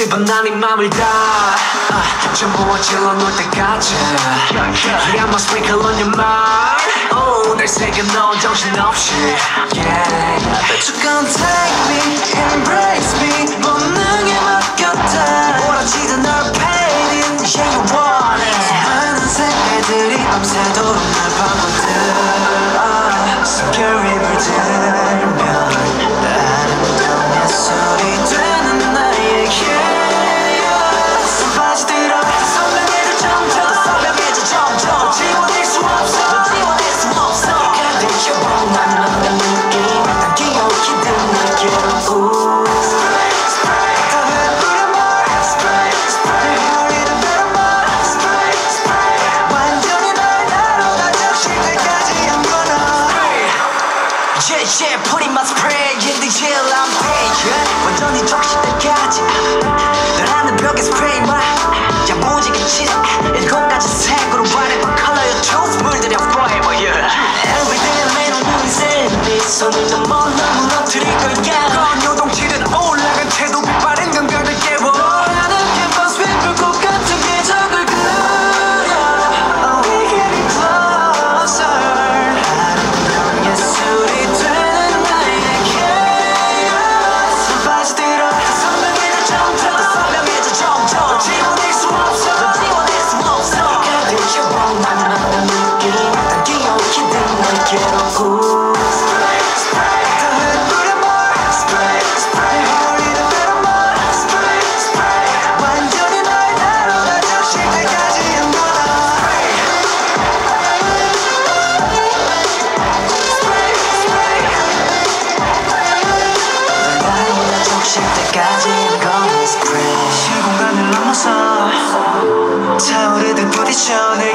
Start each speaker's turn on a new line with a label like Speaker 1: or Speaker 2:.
Speaker 1: 씹어 난 네 맘을 다 전부 어질러 놓을 때까지 Yeah, I must sprinkle on your mind Oh, 날 새겨 넣은 정신없이 Yeah,
Speaker 2: Bet you gon' take me, embrace me 본능에 맡겼다 오라지도 널 painting, yeah you want it 수많은 새들이 밤새도록 날 파고들어 숨결입을 들면 아름다운 예술이 되는 나의 chaos 빠져들어 선명해져 점점 선명해져 점점 지워낼 수 없어 지워낼 수 없어 가득혀본 난 느낌 난 기억이 든 내게로 Yeah, putting my spray in the gel I'm paid 완전히 적실 때까지 널 하는 벽에 스프레이 마 야무지게 칠해 7가지 색으로 whatever color you choose 물들여 forever yeah Everyday 매일 눈이 샌디 손을 넘어 널 무너뜨릴 거야 그런 요동치는 올라간 채도 빛바랜 감각을 깨워 너라는 캠퍼스 위 불꽃 같은 기적을 그려 Oh we getting closer 아름다운 예술이 시공간을 넘어서 타오르듯 부딪혀 내